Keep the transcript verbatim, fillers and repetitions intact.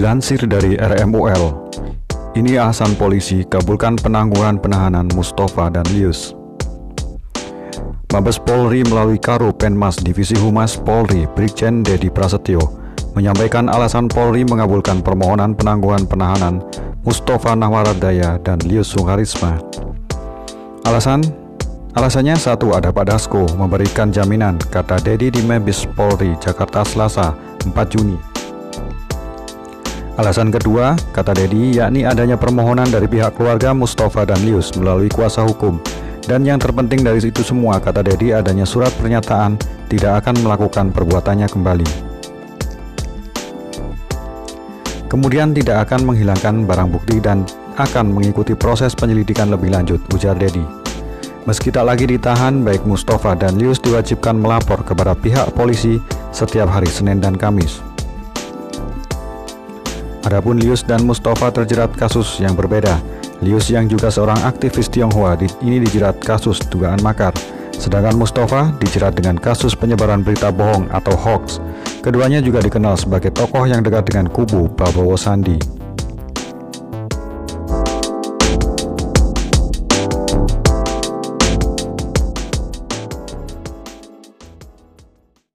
Dilansir dari R M U L, ini alasan polisi kabulkan penangguhan penahanan Mustafa dan Lius. Mabes Polri melalui Karo Penmas Divisi Humas Polri Brigjen Dedi Prasetyo menyampaikan alasan Polri mengabulkan permohonan penangguhan penahanan Mustafa Nahwaradaya dan Lius Sungkarisma. Alasan? Alasannya satu, ada Pak Dasko memberikan jaminan, kata Dedi di Mabes Polri Jakarta Selasa empat Juni. Alasan kedua, kata Dedi, yakni adanya permohonan dari pihak keluarga Mustafa dan Lius melalui kuasa hukum. Dan yang terpenting dari itu semua, kata Dedi, adanya surat pernyataan tidak akan melakukan perbuatannya kembali. Kemudian tidak akan menghilangkan barang bukti dan akan mengikuti proses penyelidikan lebih lanjut, ujar Dedi. Meski tak lagi ditahan, baik Mustafa dan Lius diwajibkan melapor kepada pihak polisi setiap hari Senin dan Kamis. Adapun Lius dan Mustafa terjerat kasus yang berbeda. Lius yang juga seorang aktivis Tionghoa di, ini dijerat kasus dugaan makar, sedangkan Mustafa dijerat dengan kasus penyebaran berita bohong atau hoax. Keduanya juga dikenal sebagai tokoh yang dekat dengan kubu Prabowo Sandi.